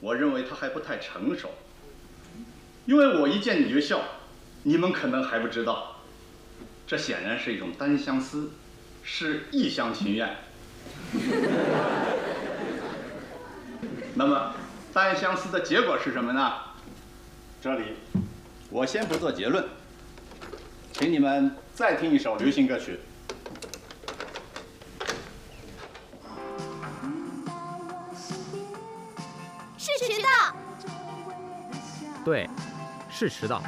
我认为他还不太成熟，因为我一见你就笑，你们可能还不知道，这显然是一种单相思，是一厢情愿。那么单相思的结果是什么呢？这里我先不做结论，请你们再听一首流行歌曲。 是迟到。 对，是迟到。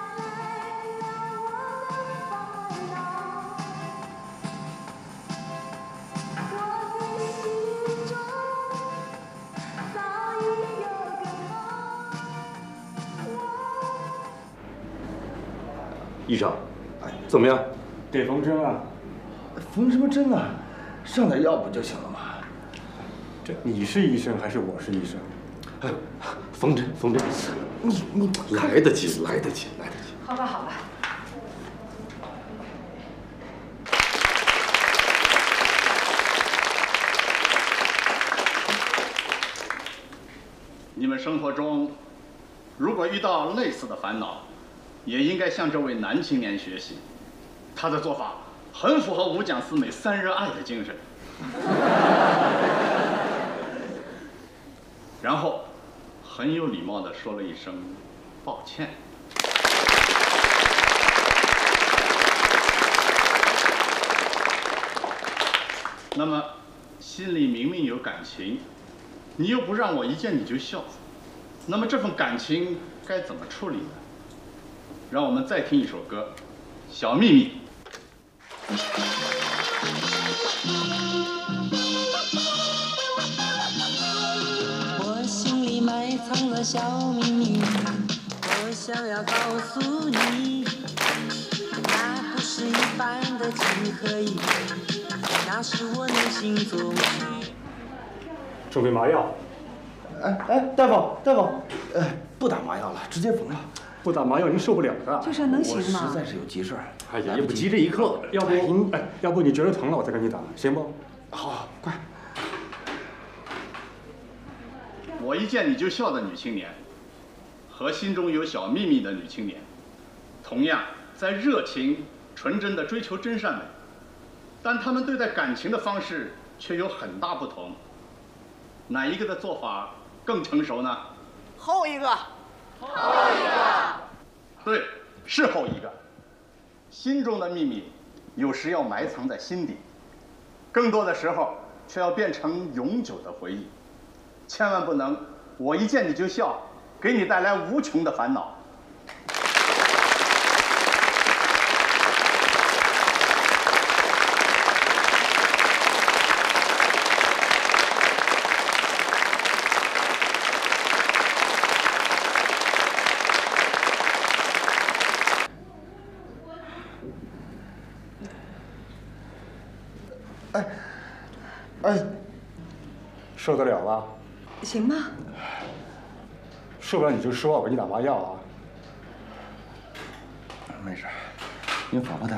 医生，怎么样？ 得缝针啊！ 缝什么针啊？上点药不就行了吗？ 这你是医生还是我是医生？ 哎，缝针，缝针，你来得及，来得及，来得及。 好吧，好吧。 你们生活中如果遇到类似的烦恼，也应该向这位男青年学习，他的做法很符合五讲四美三热爱的精神。然后很有礼貌地说了一声抱歉。那么心里明明有感情，你又不让我一见你就笑，那么这份感情该怎么处理呢？让我们再听一首歌，《小秘密》。 我心里埋藏了小秘密，我想要告诉你，那不是一般的情和义，那是我内心总需。 准备麻药。 哎，大夫，不打麻药了，直接缝了。 不打麻药您受不了的。 这事能行吗？ 我实在是有急事。 哎呀，也不急这一刻。要不你觉得疼了，我再给你打，行不？ 好，快。 我一见你就笑的女青年，和心中有小秘密的女青年，同样在热情纯真地追求真善美，但她们对待感情的方式却有很大不同。哪一个的做法更成熟呢？ 后一个。 后一个。 对，是后一个。心中的秘密，有时要埋藏在心底，更多的时候却要变成永久的回忆。千万不能，我一见你就笑，给你带来无穷的烦恼。 哎，受得了吧？ 行吗？ 受不了你就说，我给你打麻药啊。 没事，您访吧，大夫。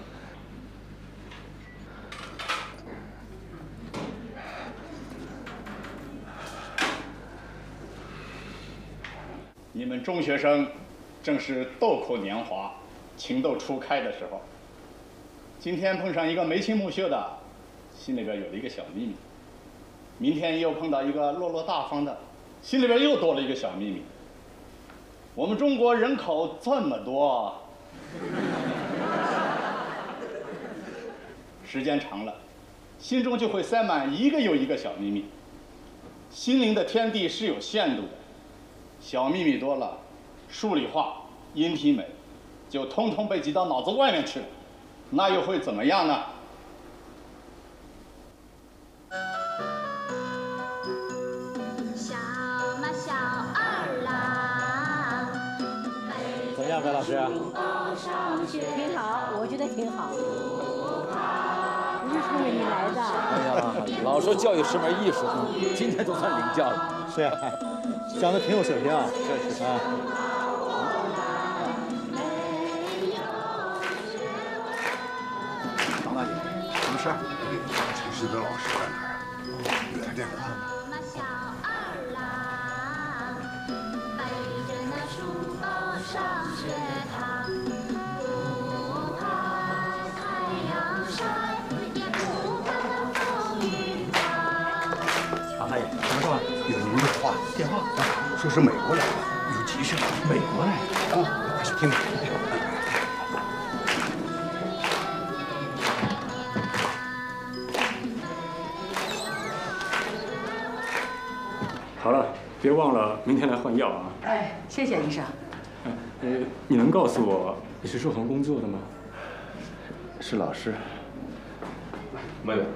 你们中学生正是豆蔻年华、情窦初开的时候，今天碰上一个眉清目秀的，心里边有了一个小秘密；明天又碰到一个落落大方的，心里边又多了一个小秘密。我们中国人口这么多，时间长了，心中就会塞满一个又一个小秘密。心灵的天地是有限度的，小秘密多了，数理化、音体美就通通被挤到脑子外面去了，那又会怎么样呢？ 小马小二郎， 怎么样，白老师？ 挺好，我觉得挺好。不是冲着你来的。 哎呀，老说教育是门艺术，今天总算领教了。 是呀，讲的挺有水平啊。是啊。 张大姐，什么事？ 陈世德老师在哪儿啊？给他电话。 学堂，不怕太阳晒，也不怕风雨大。 阿姨，什么事啊？有您的话，电话啊，说是美国来的，有急事。美国来的啊，快去听听。 好了，别忘了明天来换药啊。 哎，谢谢医生。 你能告诉我你是做什么工作的吗？ 是老师。妹妹。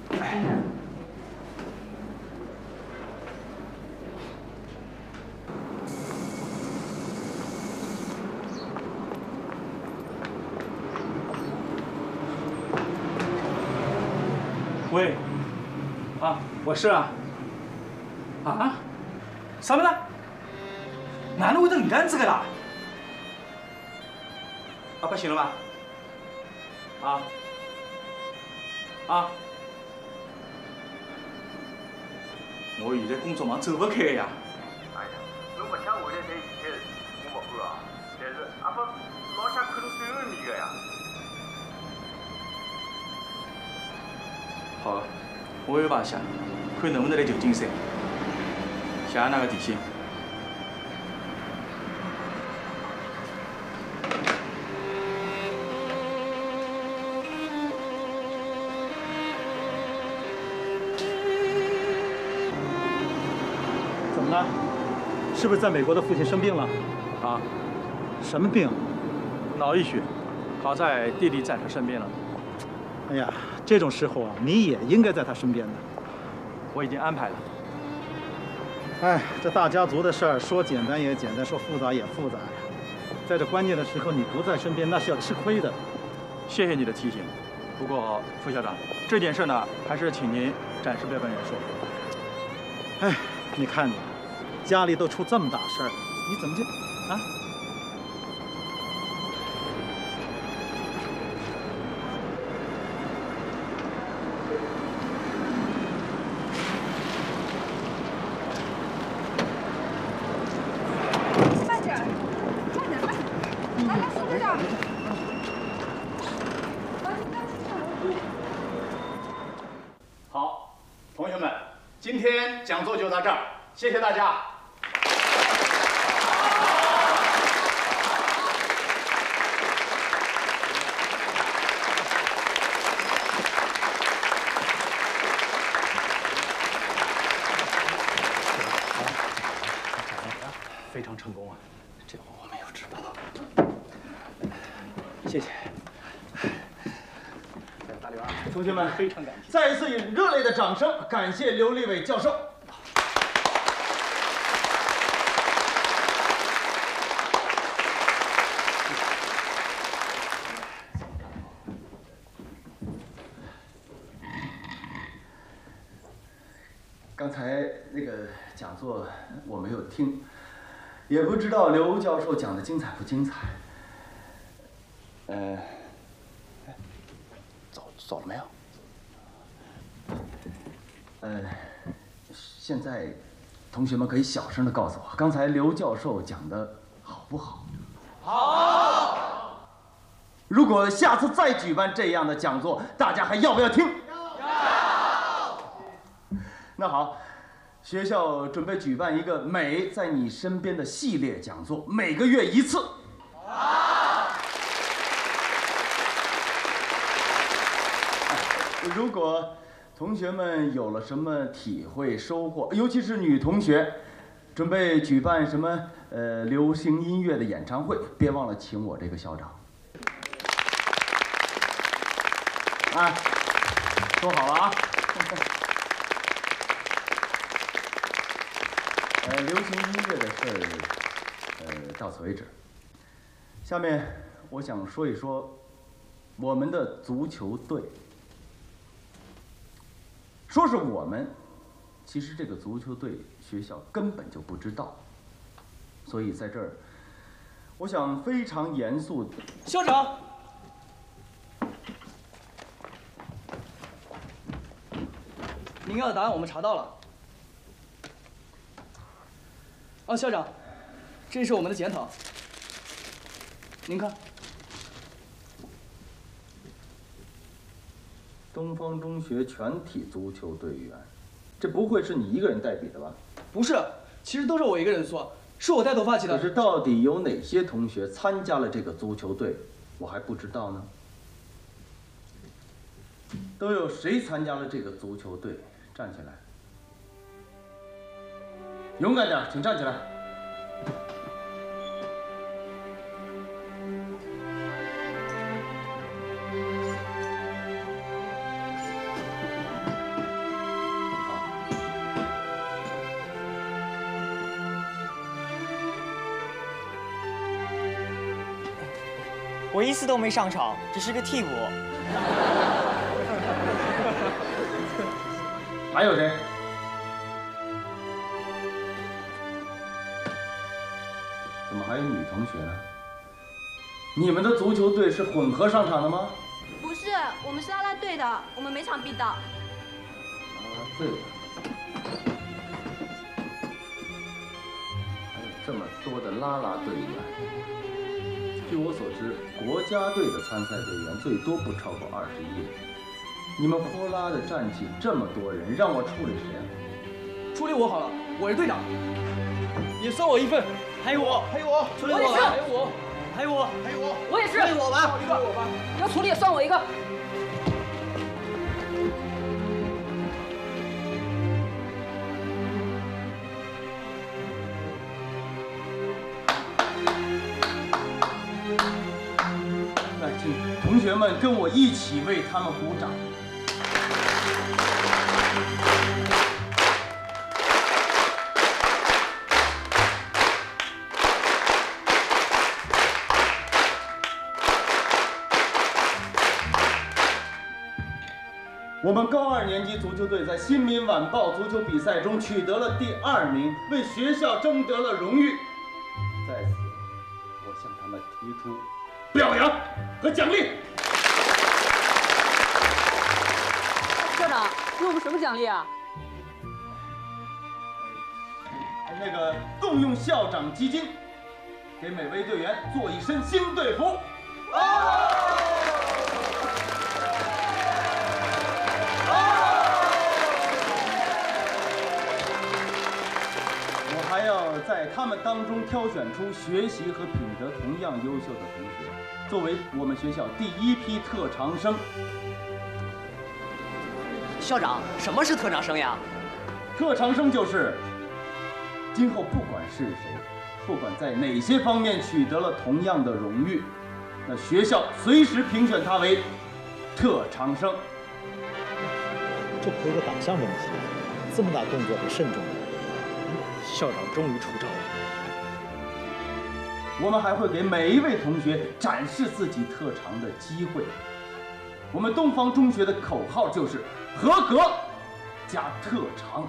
喂，啊，我是啊。啊？什么呢？哪能会得搿样子个啦？啊，不行了吧？啊！我现在工作忙，走不开呀。 哎呀，侬勿抢回来赚现金的事体，我勿管啊。但是阿不老想看侬最后一面个呀。 好，我有排写，看能不能来旧金山。谢谢那个提醒。 怎么了？是不是在美国的父亲生病了？ 啊， 什么病？ 脑溢血，好在弟弟在他身边了。 哎呀，这种时候啊，你也应该在他身边的。 我已经安排了。 哎，这大家族的事儿，说简单也简单，说复杂也复杂呀。在这关键的时候你不在身边，那是要吃亏的。 谢谢你的提醒。不过副校长，这件事呢，还是请您暂时不要跟人说。 哎，你看你，家里都出这么大事儿，你怎么就啊？ 慢点，慢点，来来，副队长。 好，同学们，今天讲座就到这儿，谢谢大家。 非常成功啊！这我没有吃饱。谢谢。大刘啊， 同学们， 非常感谢。 再一次以热烈的掌声感谢刘立伟教授。刚才那个讲座我没有听，也不知道刘教授讲的精彩不精彩。走了没有？现在同学们可以小声的告诉我，刚才刘教授讲的好不好？好。如果下次再举办这样的讲座，大家还要不要听？要。那好，学校准备举办一个“美在你身边”的系列讲座，每个月一次。好。如果同学们有了什么体会收获，尤其是女同学，准备举办什么流行音乐的演唱会，别忘了请我这个校长。啊，说好了啊。流行音乐的事儿，到此为止。下面我想说一说我们的足球队。说是我们，其实这个足球队学校根本就不知道，所以在这儿，我想非常严肃的。 校长，您要的答案我们查到了。校长，这是我们的检讨。 您看，东方中学全体足球队员，这不会是你一个人代笔的吧？ 不是，其实都是我一个人做，是我带头发起的。 可是到底有哪些同学参加了这个足球队，我还不知道呢。都有谁参加了这个足球队？站起来，勇敢点，请站起来。 我一次都没上场，只是个替补。 还有谁？怎么还有女同学呢？你们的足球队是混合上场的吗？ 不是，我们是啦啦队的，我们每场必到。 啦啦队的。还有这么多的啦啦队员。据我所知，国家队的参赛队员最多不超过21人。你们呼啦的战绩这么多人，让我处理谁啊？ 处理我好了，我是队长，也算我一份。 还有我， 还有我，处理我，还有我，还有我，还有我， 我也是。 处理我吧， 处理我吧，要处理也算我一个。 那请同学们跟我一起为他们鼓掌。我们高2年级足球队在《新民晚报》足球比赛中取得了第2名，为学校争得了荣誉。在此，我向他们提出表扬和奖励。 校长，给我们什么奖励啊？ 那个动用校长基金，给每位队员做一身新队服。我还要在他们当中挑选出学习和品德同样优秀的同学，作为我们学校第1批特长生。 校长，什么是特长生呀？ 特长生就是今后不管是谁，不管在哪些方面取得了同样的荣誉，那学校随时评选他为特长生。 这不是个党项问题，这么大动作得慎重。 校长终于出招了。 我们还会给每一位同学展示自己特长的机会。我们东方中学的口号就是合格加特长。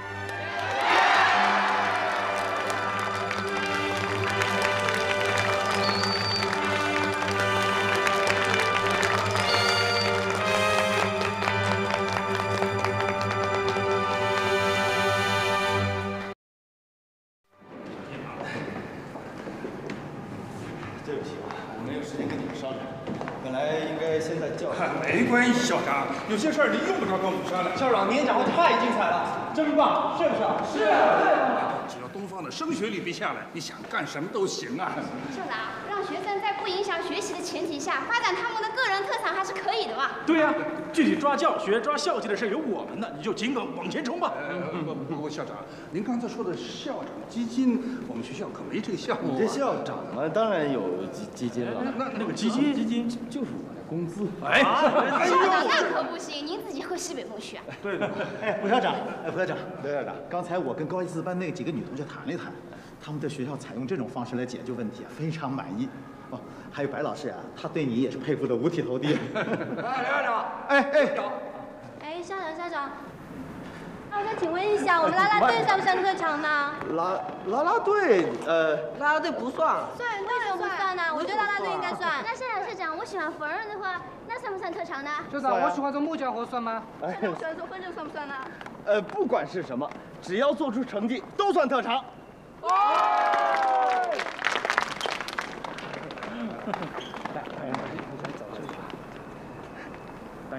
对不起啊，我没有时间跟你们商量。本来应该先在教室。 没关系，校长，有些事儿你用不着跟我们商量。 校长，您讲话太精彩了，真棒，是不是？ 是。只要东方的升学率别下来，你想干什么都行啊。 校长，让学生在不影响学习的前提下，发展他们的个人特长还是可以的嘛。 对呀，具体抓教学、抓校纪的事有我们的，你就尽管往前冲吧。 不过校长，您刚才说的校长基金，我们学校可没这个项目。 你这校长嘛，当然有基金了。 那个基金就是我的工资。 哎， 校长那可不行，您自己喝西北风去啊。 对的。哎，副校长，副校长，刘校长，刚才我跟高1、4班那几个女同学谈了一谈，他们对学校采用这种方式来解决问题啊，非常满意。哦，还有白老师啊，他对你也是佩服的五体投地。 哎，刘校长， 哎，校长，那我想请问一下，我们啦啦队算不算特长呢？ 啦啦队， 啦啦队不算。 算，为什么不算呢？我觉得啦啦队应该算。那校长，我喜欢缝纫的话，那算不算特长呢？ 校长，我喜欢做木匠活，算吗？ 校长，我喜欢做分针，算不算呢？ 不管是什么，只要做出成绩，都算特长。 走这里吧。来。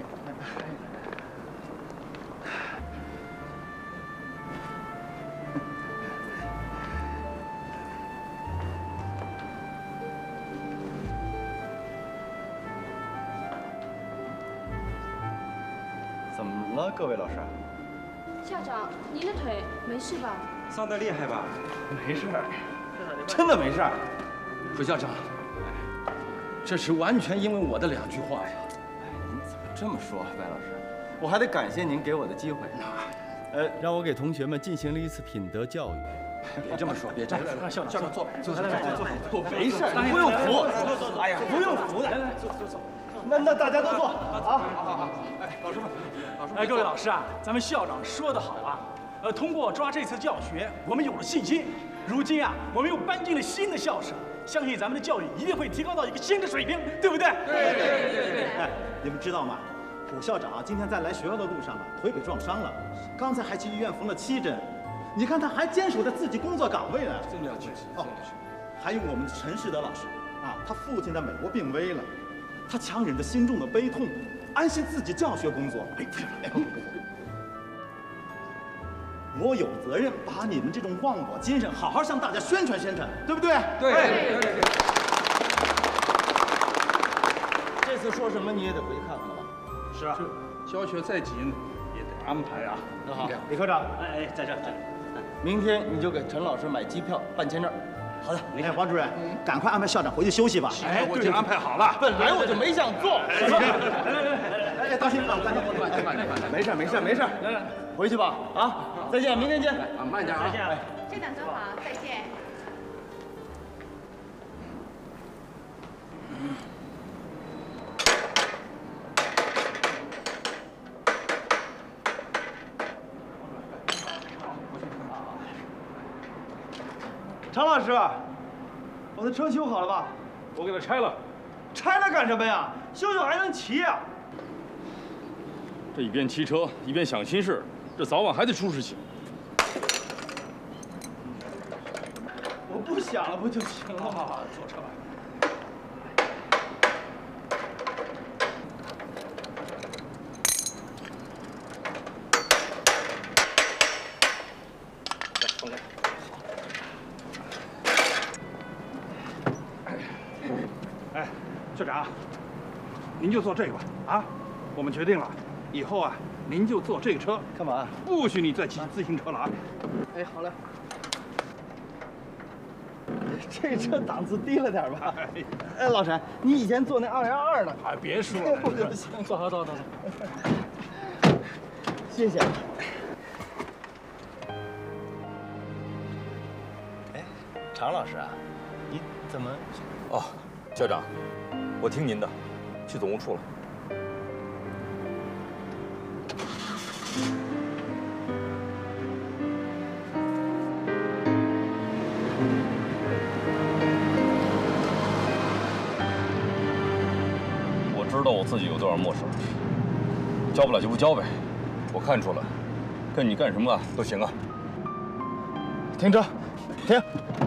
怎么了，各位老师？ 校长，您的腿没事吧？ 伤得厉害吧？ 没事，真的没事。 副校长，这是完全因为我的2句话呀。 您怎么这么说，白老师？我还得感谢您给我的机会。让我给同学们进行了一次品德教育。 别这么说，别这样。 让校长坐， 坐，没事，不用扶。哎呀，不用扶的。来，坐。那大家都坐啊！好。哎，老师们， 各位老师啊，咱们校长说得好啊。通过抓这次教学，我们有了信心。如今啊，我们又搬进了新的校舍，相信咱们的教育一定会提高到一个新的水平，对不对？ 对。哎，你们知道吗？卜校长今天在来学校的路上腿给撞伤了，刚才还去医院缝了7针。你看他还坚守着自己工作岗位呢。 真了不起哦！ 还有我们陈世德老师啊，他父亲在美国病危了，他强忍着心中的悲痛，安心自己教学工作。我有责任把你们这种忘我精神好好向大家宣传宣传，对不对？ 对。这次说什么你也得回去看看了吧？ 是啊，教学再紧也得安排啊。 那好， 李科长， 在这。 明天你就给陈老师买机票、办签证。 好的，哎，王主任，赶快安排校长回去休息吧。 哎，我已经安排好了。 本来我就没想做。 哎，当心啊！ 没事，回去吧。啊，再见，明天见。 慢点啊。 校长坐好，再见。 常老师，我的车修好了吧？ 我给他拆了。 拆了干什么呀？修还能骑呀。 这一边骑车一边想心事，这早晚还得出事情。 我不想了不就行了吗？ 坐车吧。 放开。 哎，校长，您就坐这个吧。啊，我们决定了，以后啊，您就坐这个车。 干嘛？ 不许你再骑自行车了啊！ 哎，好嘞。这车档次低了点吧？哎，老陈，你以前坐那212的。 哎，别说了， 不就行？走。谢谢。哎，常老师啊，你怎么？ 哦，校长，我听您的，去总务处了。我知道我自己有多少墨水，交不了就不交呗。我看出了，跟你干什么啊都行啊。 停车，停。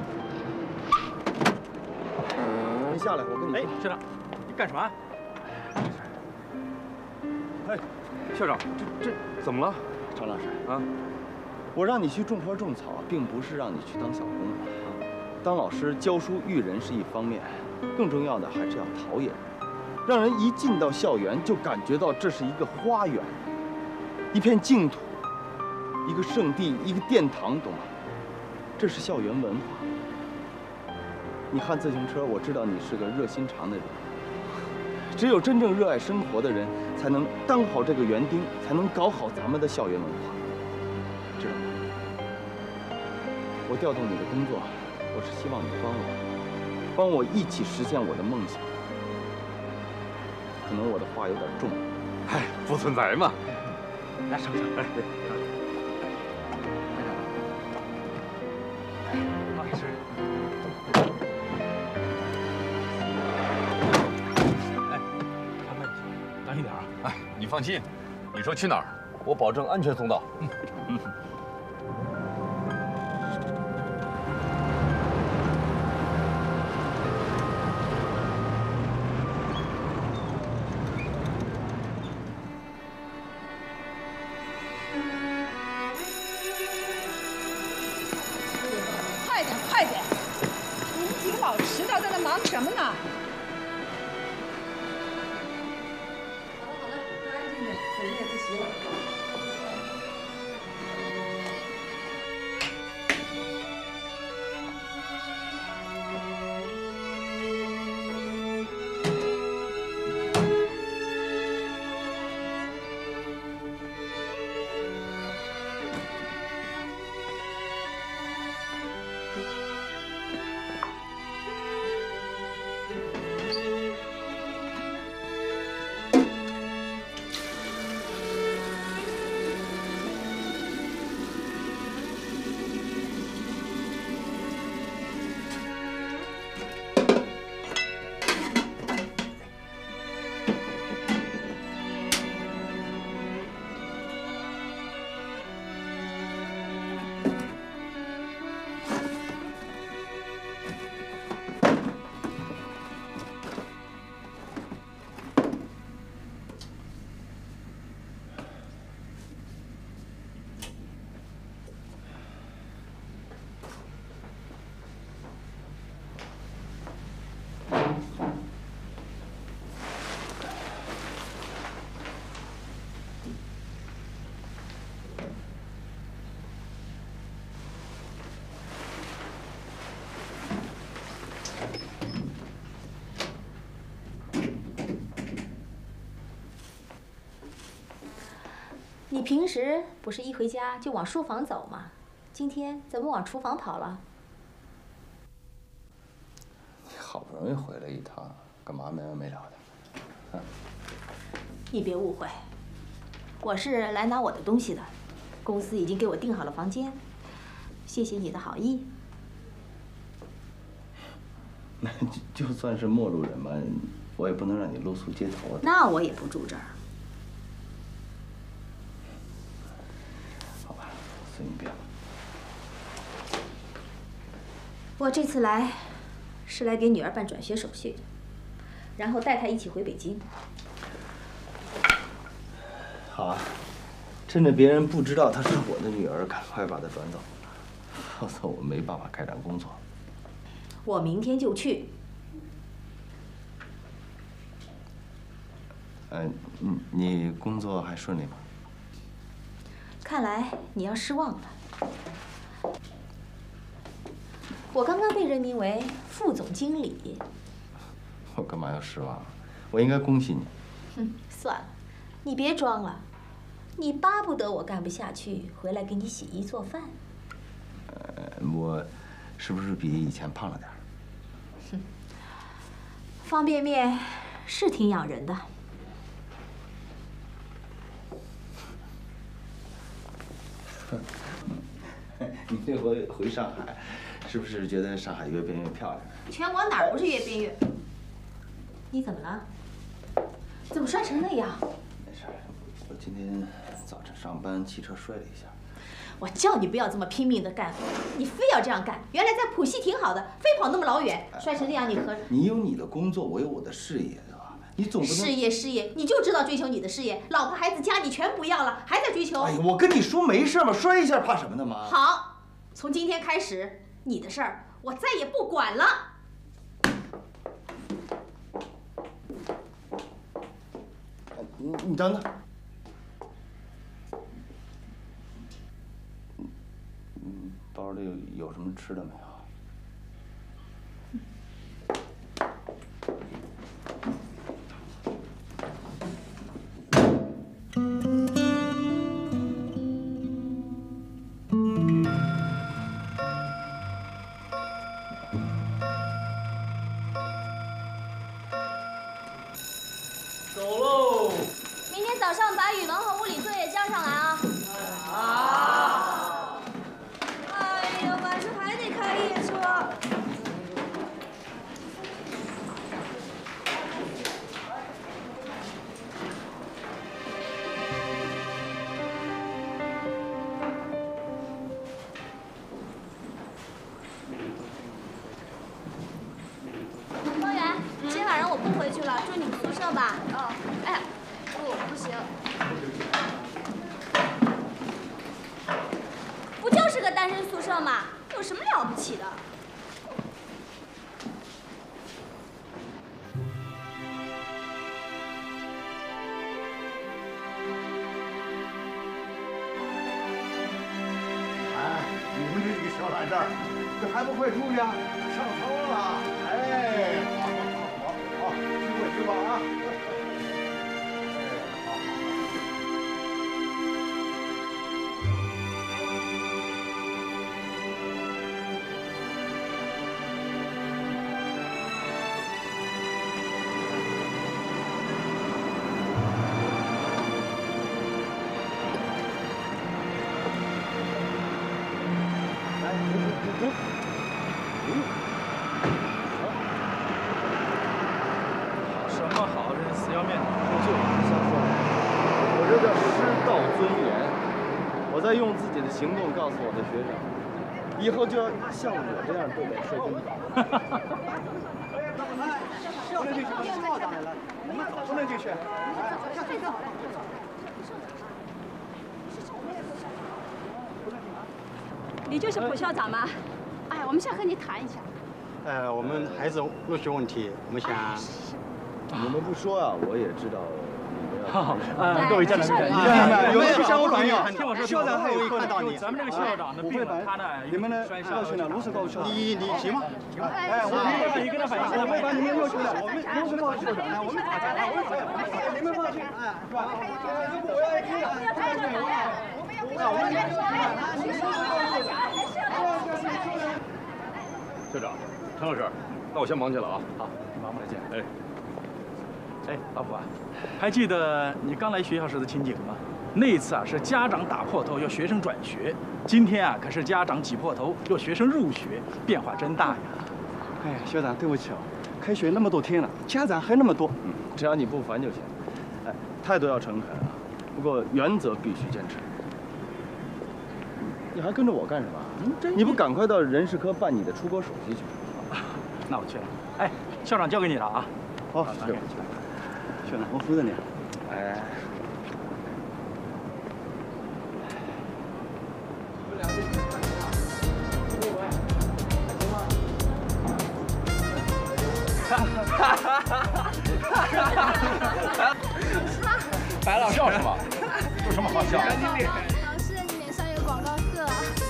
你下来，我跟你。 哎，校长，你干什么？ 哎， 校长，这怎么了？ 常老师啊， 我让你去种花种草，并不是让你去当小工啊。当老师教书育人是一方面，更重要的还是要陶冶人，让人一进到校园就感觉到这是一个花园，一片净土，一个圣地，一个殿堂，懂吗？这是校园文化。你看自行车，我知道你是个热心肠的人。只有真正热爱生活的人，才能当好这个园丁，才能搞好咱们的校园文化，知道吗？我调动你的工作，我是希望你帮我一起实现我的梦想。可能我的话有点重。 哎，不存在嘛。 来，上车。哎， 不好意思。当心点啊！ 哎，你放心，你说去哪儿，我保证安全送到。 忙什么呢？ 好了好了，都安静点，等夜自习了。 你平时不是一回家就往书房走吗？今天怎么往厨房跑了？ 你好不容易回来一趟，干嘛没完没了的？ 你别误会，我是来拿我的东西的，公司已经给我订好了房间，谢谢你的好意。 那就算是陌路人嘛，我也不能让你露宿街头啊。 那我也不住这儿。 好吧，随你便吧。 我这次来，是来给女儿办转学手续的，然后带她一起回北京。 好啊，趁着别人不知道她是我的女儿，赶快把她转走，否则我没办法开展工作。 我明天就去。 你工作还顺利吗？ 看来你要失望了。我刚刚被任命为副总经理。 我干嘛要失望？我应该恭喜你。 哼，算了，你别装了。你巴不得我干不下去，回来给你洗衣做饭。 我是不是比以前胖了点？ 哼，方便面是挺养人的。 你这回回上海，是不是觉得上海越变越漂亮？ 全国哪儿不是越变越？你怎么了？怎么摔成那样？ 没事，我今天早晨上班骑车摔了一下。 我叫你不要这么拼命的干，你非要这样干。原来在浦西挺好的，非跑那么老远，摔成这样，你何？ 你有你的工作，我有我的事业，对吧？你总不能事业，你就知道追求你的事业，老婆孩子家你全不要了，还在追求。 哎呀，我跟你说没事嘛，摔一下怕什么的嘛？ 好，从今天开始，你的事儿我再也不管了。 你等等。包里有什么吃的没有？ 走喽！ 明天早上把语文和物理作业交上来啊！哎呀，晚上还得开夜车。方圆，今天晚上我不回去了，住你们宿舍吧。哦，哎，不行。不就是个单身宿舍吗？有什么了不起的？ 位同学上头了。哎，好，聚会啊！ 什么好？这是死要面子， 就瞎说，我这叫师道尊严。我在用自己的行动告诉我的学生，以后就要像我这样对待社工。 不能进去，校长来了，我们早不能进去。 你就是蒲校长吗？哎，我们想和你谈一下。 我们孩子入学问题，我们想。 你们不说啊，我也知道。 好，各位家长， 有没有相互反应？ 听我说， 校长还会看到你。 咱们这个校长的病了，他呢， 你们呢？要求呢？如实告诉校长。你行吗？ 哎，我们跟他反映， 我们把你们要求的，我们如实告诉校长。我们打架，你们放心，是吧？我要听。 校长，陈老师，那我先忙去了啊。 好，你忙吧，再见。 哎。 哎，老虎啊，还记得你刚来学校时的情景吗？那一次啊是家长打破头要学生转学，今天啊可是家长挤破头要学生入学，变化真大呀！ 哎呀，校长，对不起哦，开学那么多天了，家长还那么多。 只要你不烦就行。哎，态度要诚恳啊，不过原则必须坚持。你还跟着我干什么？你不赶快到人事科办你的出国手续去？ 那我去了。哎，校长交给你了啊。 好，校长，我扶着你。 哎。 白老师笑什么？有什么好笑？ 老师，你脸上有广告色。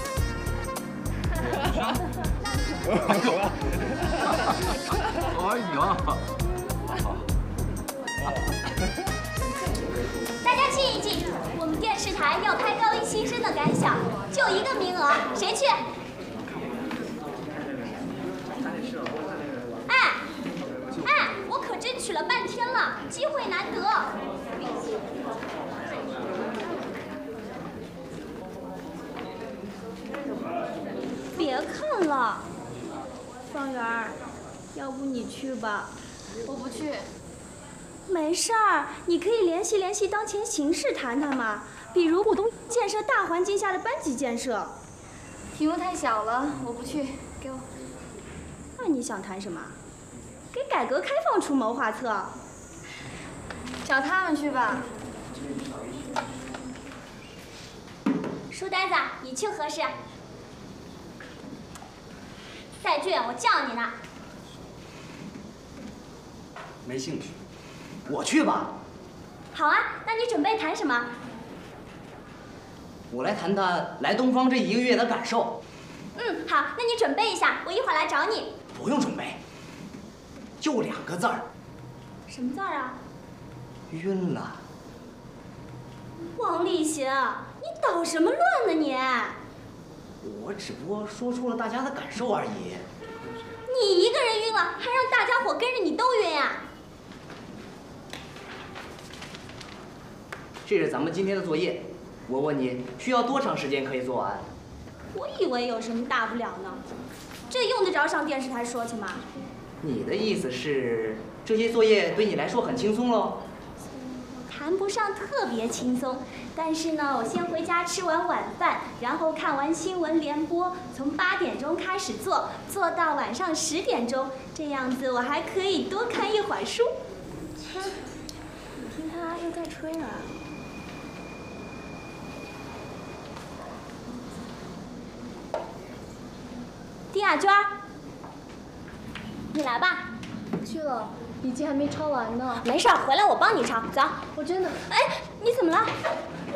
哎呀！ 大家记一记，我们电视台要拍高一新生的感想，就1个名额，谁去？哎，我可争取了半天了，机会难得。别看了，方圆儿，要不你去吧。 我不去。 没事儿，你可以联系当前形势谈谈嘛，比如浦东建设大环境下的班级建设。 题目太小了，我不去，给我。 那你想谈什么？给改革开放出谋划策。 找他们去吧。 书呆子，你去何事？赛俊，我叫你呢。 没兴趣，我去吧。 好啊，那你准备谈什么？ 我来谈谈来东方这1个月的感受。 好，那你准备一下，我一会儿来找你。 不用准备，就2个字儿。 什么字儿啊？ 晕了。 王立行，你捣什么乱呢你？ 我只不过说出了大家的感受而已。 你一个人晕了，还让大家伙跟着你都晕啊？ 这是咱们今天的作业，我问你，需要多长时间可以做完？ 我以为有什么大不了呢，这用得着上电视台说去吗？ 你的意思是，这些作业对你来说很轻松喽？ 谈不上特别轻松，但是呢，我先回家吃完晚饭，然后看完新闻联播，从8点钟开始做，做到晚上10点钟，这样子我还可以多看一会儿书。你听他又在吹了。丁雅娟，你来吧。 去了，笔记还没抄完呢。 没事，回来我帮你抄。走。 我真的。 哎，你怎么了？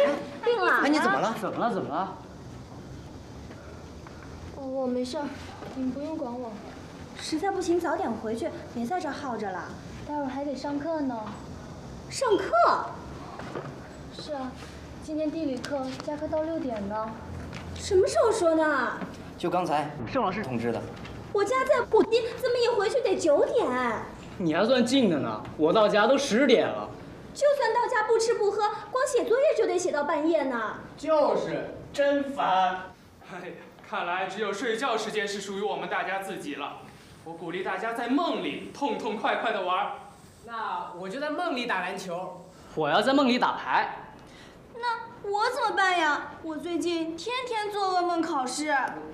病了？ 哎，你怎么了？ 怎么了？ 我没事儿。 您不用管我。 实在不行早点回去，别在这耗着了。 待会儿还得上课呢。 上课？ 是啊，今天地理课加课到6点呢。 什么时候说的？ 就刚才盛老师通知的。 我家在普吉，怎么一回去得9点？ 你还算近的呢，我到家都10点了。 就算到家不吃不喝，光写作业就得写到半夜呢。 就是，真烦。 哎呀，看来只有睡觉时间是属于我们大家自己了。我鼓励大家在梦里痛痛快快的玩。 那我就在梦里打篮球，我要在梦里打牌。 那我怎么办呀？我最近天天做噩梦考试。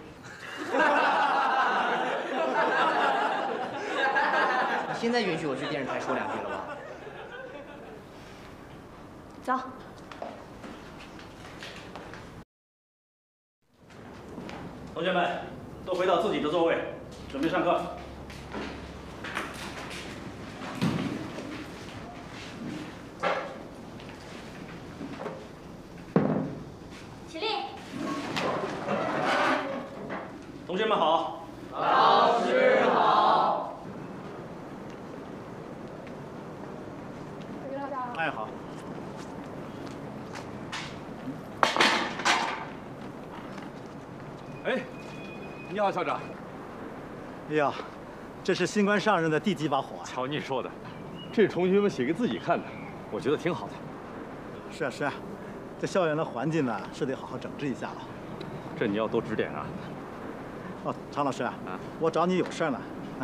你现在允许我去电视台说2句了吧？ 走。 同学们，都回到自己的座位，准备上课。 起立。 同学们好。 老师好。 哎，好。 哎，你好，校长。 哎呀，这是新官上任的第几把火啊！ 瞧你说的，这是同学们写给自己看的，我觉得挺好的。 是啊是啊，这校园的环境呢是得好好整治一下了。 这你要多指点啊。 哦，常老师啊，我找你有事儿呢。哎。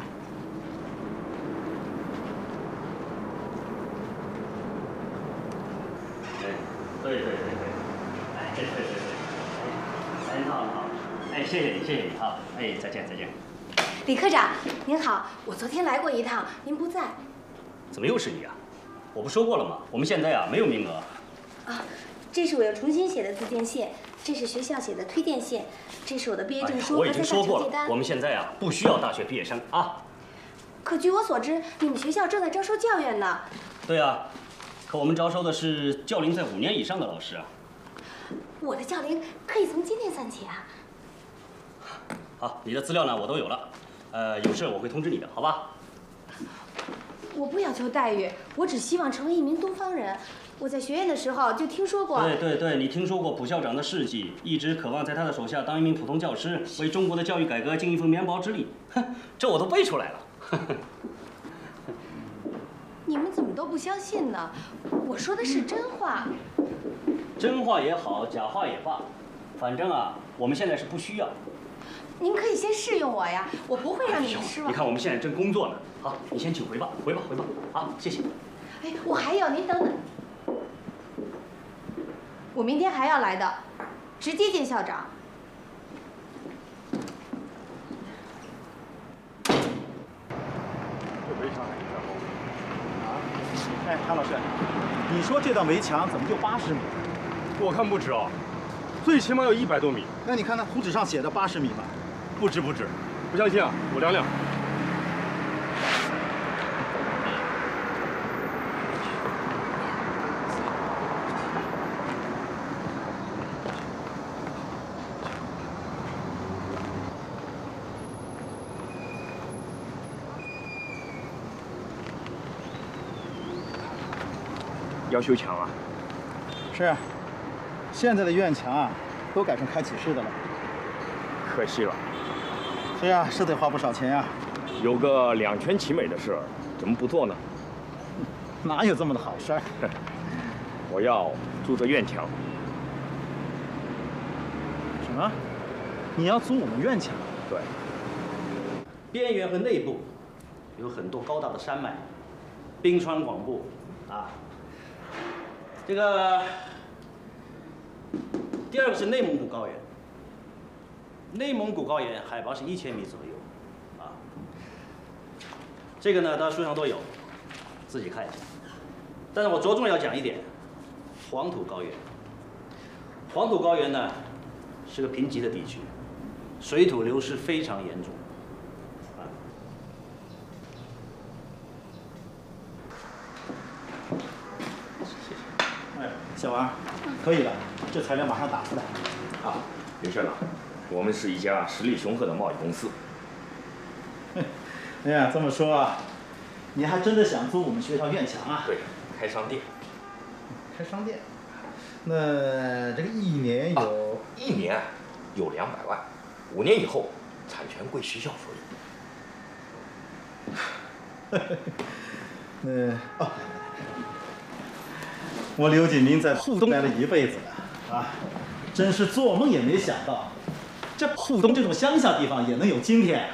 对，哎，对，很好很好，哎，谢谢你哈，哎，再见。 李科长您好，我昨天来过一趟，您不在。 怎么又是你啊？我不说过了吗？我们现在啊没有名额。 啊，这是我又重新写的自荐信，这是学校写的推荐信，这是我的毕业证书我已和在校经说过了， 成绩单。 我们现在啊不需要大学毕业生啊。 可据我所知，你们学校正在招收教员呢。 对啊。可我们招收的是教龄在5年以上的老师啊。 我的教龄可以从今天算起啊。 好，你的资料呢我都有了，有事我会通知你的，好吧？ 我不要求待遇，我只希望成为一名东方人。我在学院的时候就听说过。 对，你听说过蒲校长的事迹，一直渴望在他的手下当一名普通教师，为中国的教育改革尽一份绵薄之力。哼，这我都背出来了。 你们怎么都不相信呢？我说的是真话。 真话也好，假话也罢，反正啊，我们现在是不需要。 您可以先试用我呀，我不会让你们失望。 你看我们现在正工作呢，好，你先请回吧，回吧，好，谢谢。 哎，我还有，您等等，我明天还要来的，直接见校长。 这围墙还挺高。 啊？哎，韩老师，你说这道围墙怎么就80米？ 我看不止哦，最起码有100多米。 那你看那图纸上写的80米吧？ 不止，不相信啊，我量量。要修墙啊？ 是，现在的院墙啊，都改成开启式的了。 可惜了。 是啊，是得花不少钱呀。 有个2全其美的事，怎么不做呢？ 哪有这么的好事儿？ 我要租这院墙。 什么？你要租我们院墙？ 对。 边缘和内部有很多高大的山脉，冰川广布啊。这个第2个是内蒙古高原。内蒙古高原海拔是1000米左右，啊，这个呢，大家书上都有，自己看一下。但是我着重要讲一点，黄土高原。黄土高原呢，是个贫瘠的地区，水土流失非常严重，啊。 哎，小王，可以了，这材料马上打出来。 啊，林社长。我们是一家实力雄厚的贸易公司， 哎呀，这么说啊，你还真的想租我们学校院墙啊？ 对，开商店。 开商店？那这个一年有 ？1年有200万，5年以后产权归学校所有。 我刘锦明在沪东待了一辈子了啊，真是做梦也没想到，这沪东这种乡下地方也能有今天。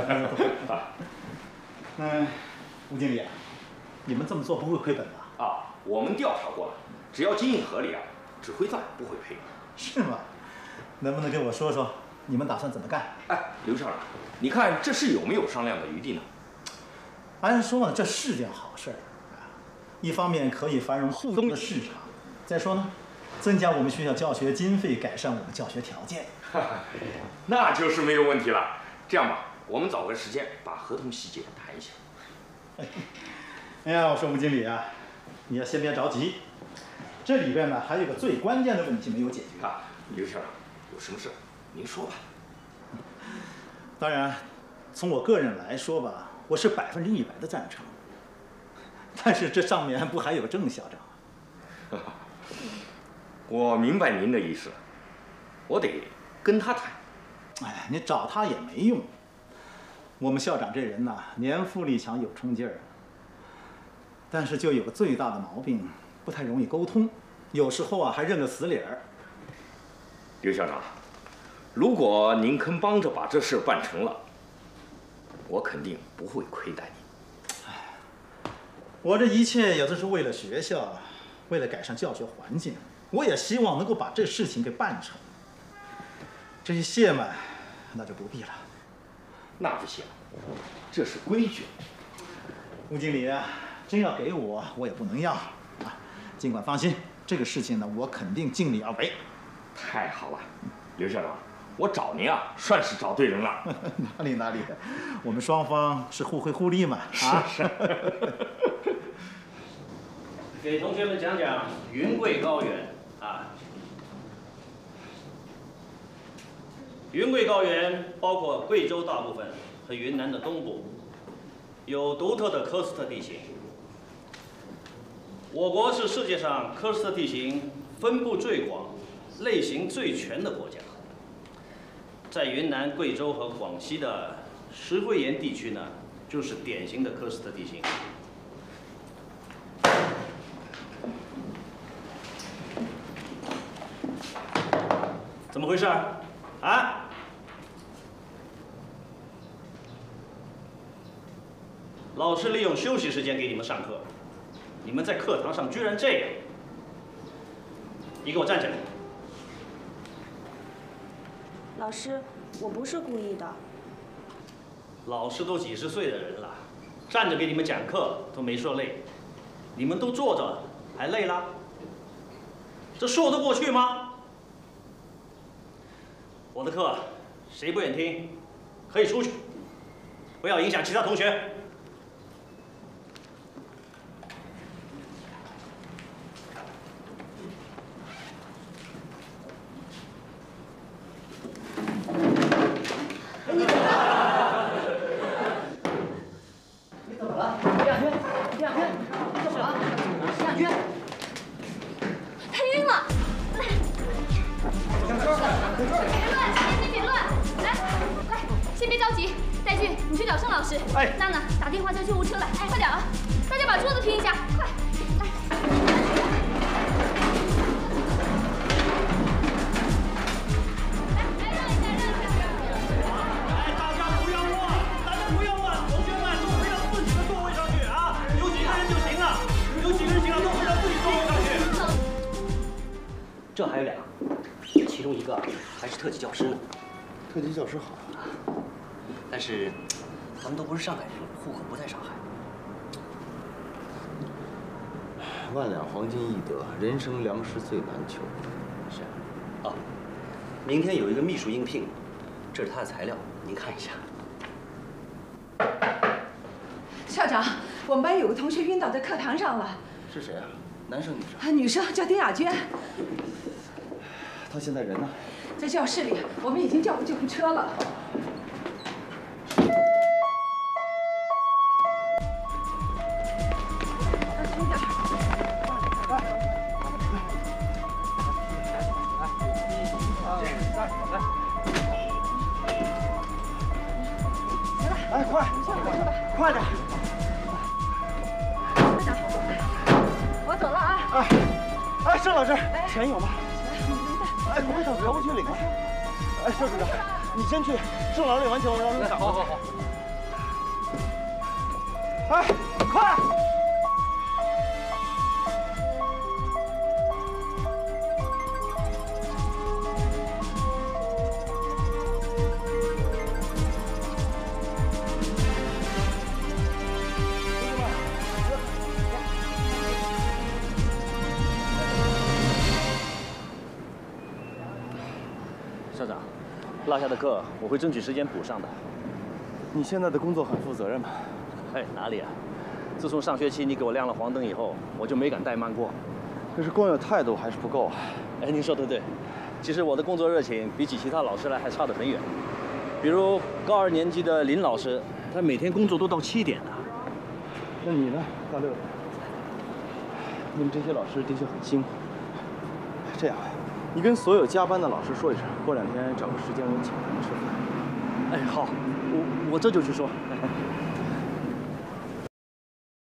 吴经理，你们这么做不会亏本吧？ 啊，我们调查过了，只要经营合理啊，只会赚不会赔。 是吗？能不能跟我说说你们打算怎么干？ 哎，刘校长，你看这事有没有商量的余地呢？ 按说呢，这是件好事儿，一方面可以繁荣沪东的市场，再说呢，增加我们学校教学经费，改善我们教学条件。 那就是没有问题了。这样吧，我们找个时间把合同细节谈一下。 哎呀，我说吴经理啊，你要先别着急，这里边呢还有个最关键的问题没有解决。 啊，刘校长，有什么事您说吧。 当然，从我个人来说吧。我是100%的赞成，但是这上面不还有郑校长？ 我明白您的意思，我得跟他谈。 哎，你找他也没用。我们校长这人呐，年富力强，有冲劲儿，但是就有个最大的毛病，不太容易沟通，有时候啊还认个死理儿。 刘校长，如果您肯帮着把这事办成了，我肯定不会亏待你。 我这一切也都是为了学校，为了改善教学环境，我也希望能够把这事情给办成。这些谢嘛，那就不必了。 那不行，这是规矩。 吴经理啊，真要给我，我也不能要啊。尽管放心，这个事情呢，我肯定尽力而为。 太好了，刘校长。我找您啊，算是找对人了。 哪里，我们双方是互惠互利嘛。啊， 是。 给同学们讲讲云贵高原啊。云贵高原包括贵州大部分和云南的东部，有独特的科斯特地形。我国是世界上科斯特地形分布最广、类型最全的国家。在云南、贵州和广西的石灰岩地区呢，就是典型的科斯特地形。怎么回事啊？老师利用休息时间给你们上课，你们在课堂上居然这样！你给我站起来！ 老师，我不是故意的。 老师都几十岁的人了，站着给你们讲课都没说累，你们都坐着还累了？这说得过去吗？我的课谁不愿听，可以出去，不要影响其他同学。 哎，娜娜，打电话叫救护车来！哎，快点啊！大家把桌子拼一下，快！来， 大家不要乱，同学们都回到自己的座位上去啊！有几个人就行了，都回到自己座位上去。 这还有俩，其中一个还是特级教师呢。 特级教师好啊， 但是。他们都不是上海人，户口不在上海。 万两黄金易得，人生粮食最难求。 是。哦，明天有一个秘书应聘，这是他的材料，您看一下。 校长，我们班有个同学晕倒在课堂上了。 是谁啊？男生女生？ 女生叫丁雅娟。 她现在人呢？ 在教室里，我们已经叫过救护车了。 我走了啊！ 哎，盛老师，钱有吗？哎，快上财务去领啊！哎，盛组长，你先去，盛老师领完钱，我让你赶过去。好。哎，快！ 校长，落下的课我会争取时间补上的。 你现在的工作很负责任吗？ 哎，哪里啊？自从上学期你给我亮了黄灯以后，我就没敢怠慢过。 可是光有态度还是不够啊。 哎，您说的对，其实我的工作热情比起其他老师来还差得很远。比如高2年级的林老师，他每天工作都到7点呢。 那你呢？大6点。你们这些老师的确很辛苦。这样，你跟所有加班的老师说一声，过2天找个时间我请他们吃饭。 哎，好，我这就去说。